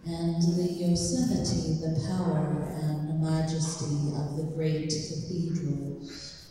and the Yosemite, the power and majesty of the great cathedrals.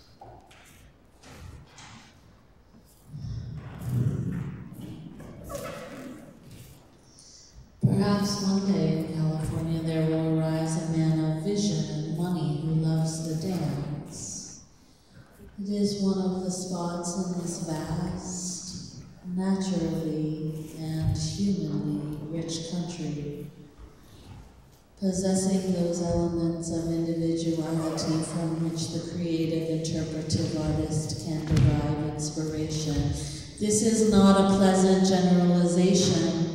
Perhaps one day in California there will arise a man of vision and money who loves the dance. It is one of the spots in this vast, naturally and humanly rich country, possessing those elements of individuality from which the creative interpretive artist can derive inspiration. This is not a pleasant generalization.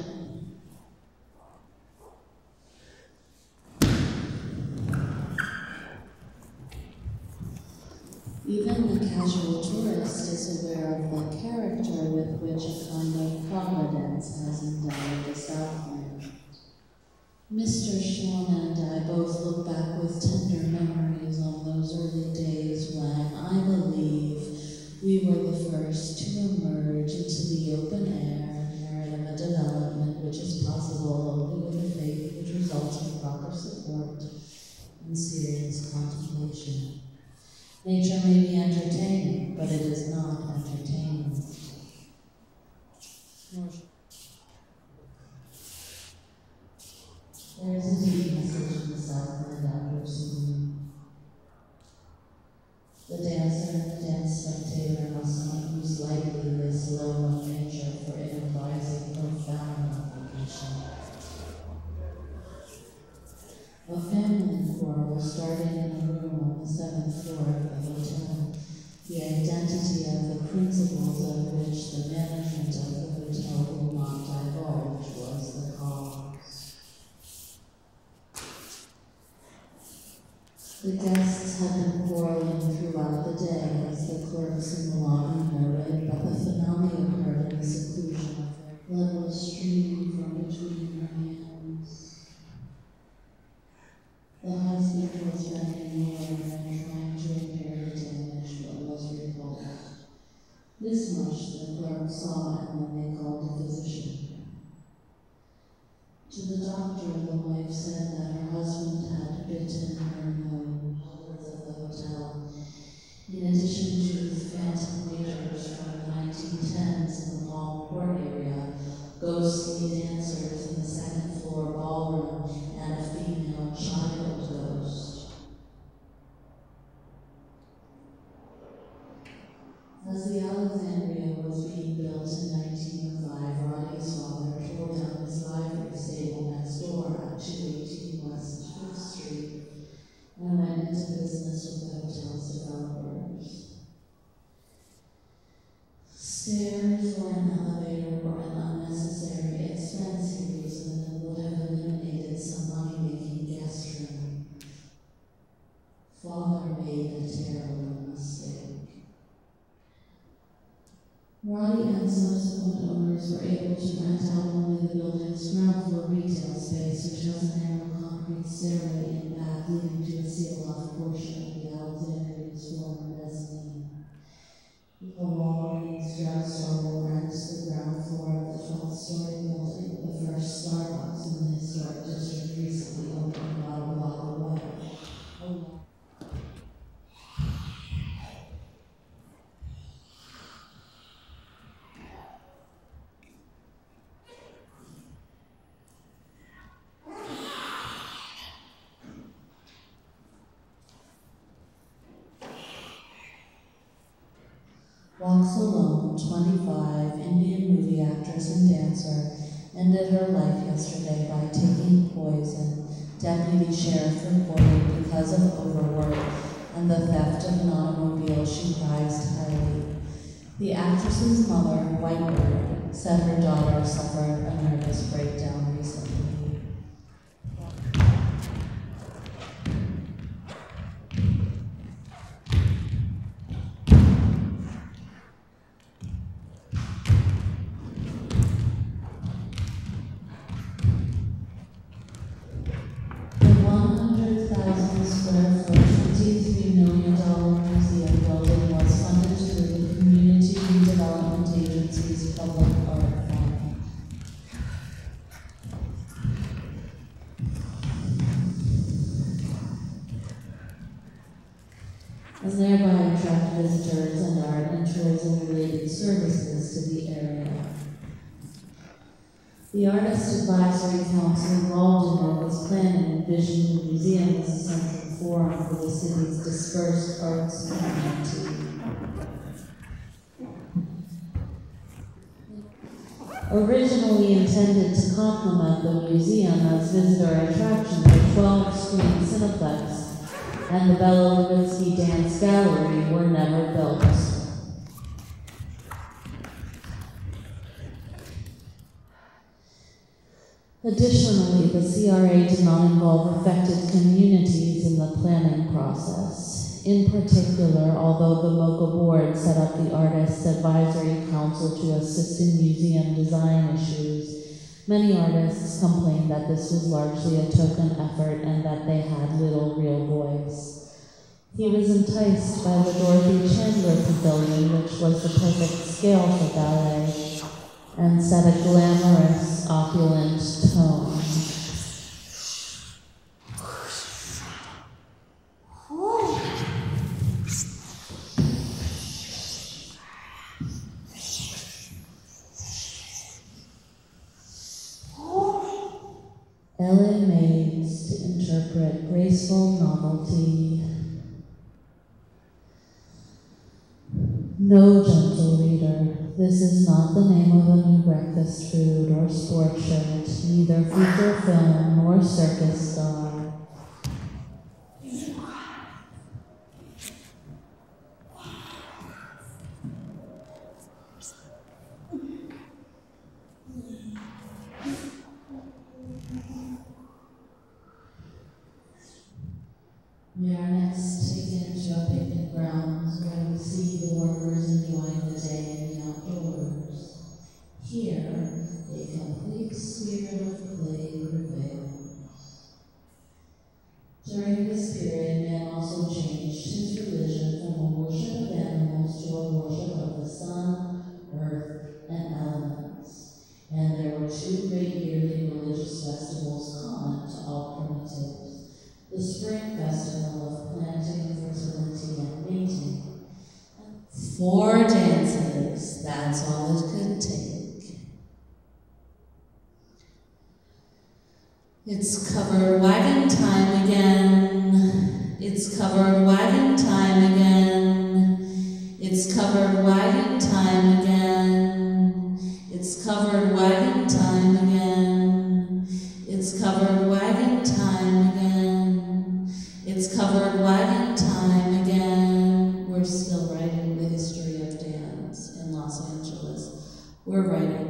Even the casual tourist is aware of the character with which a kind of providence has endowed the Southland. Mr. Sean and I both look back with tender memories on those early days when, I believe, we were the first to emerge into the open air and learn of a development which is possible only with a faith which results in proper support and serious contemplation. Nature may be entertaining, but it is not entertaining. There is a deep message in the Southland outdoor scene. The dancer and the dance spectator must not use lightly this love of nature for enterprising profound application. A family quarrel started in a room on the 7th floor of the hotel, the identity of the principles of which the management of the hotel will not divulge was the cause. The guests had been quarreling throughout the day, as the clerks in the lobby noted, but the finale occurred in the seclusion of their blood was streaming from between their hands. The husband was bending lower and trying to repair the damage, but was repulsed. This much the clerk saw, and then they called a physician. To the doctor, the wife said that her husband had bitten her nose of the hotel. In addition to the phantom waiters from the 1910s in the Long Court area, ghostly dancers in the 2nd floor ballroom, and a female child ghost. As the Alexandria was being built in 1905, Roddy's father tore down his livery stable next door at 218 West 5th Street and went into business with the hotel's developers. Stairs or an elevator were an unnecessary expense, he reasoned, and would have eliminated some money-making guest room. Father made a terrible mistake. Roddy and subsequent owners were able to rent out only the building's ground floor retail space, which has a narrow concrete stairway in back leading to a sealed-off portion of the Alexandria's former mezzanine. The Walgreens drugstore will rent the ground floor of the 12th-story building, the first Starbucks in the historic district recently opened about a block away. Walks Alone, 25, Indian movie actress and dancer, ended her life yesterday by taking poison, Deputy Sheriff reported, because of overwork and the theft of an automobile she prized highly. The actress's mother, Whitebird, said her daughter suffered a nervous breakdown recently. and thereby attract visitors and art and tourism-related services to the area. The Artist Advisory Council involved in Mocha's planning envisioned the museum as a central forum for the city's dispersed arts community. Originally intended to complement the museum as visitor attraction, the 12-screen Cineplex and the Bella Levinsky Dance Gallery were never built. Additionally, the CRA did not involve affected communities in the planning process. In particular, although the Mocha Board set up the Artists Advisory Council to assist in museum design issues, many artists complained that this was largely a token effort and that they had little real voice. He was enticed by the Dorothy Chandler Pavilion, which was the perfect scale for ballet, and set a glamorous, opulent tone. LA maids to interpret graceful novelty. No, gentle reader, this is not the name of a new breakfast food or sport shirt, neither feature film nor circus star. We are next taken to a picnic grounds where we see the workers enjoying the day in the outdoors. Here, a complete spirit of play prevails. During this period, man also changed his religion from a worship of animals to a worship of the sun, earth, and elements. And there were two great yearly religious festivals common to all primitives. The spring festival of planting, fertility, and mating. 4 dances, that's all it could take. It's covered wagon time again. It's covered wagon time again. It's covered wagon time again. It's covered wagon time again. It's covered wagon time again. It's covered wagon time again. We're still writing the history of dance in Los Angeles. We're writing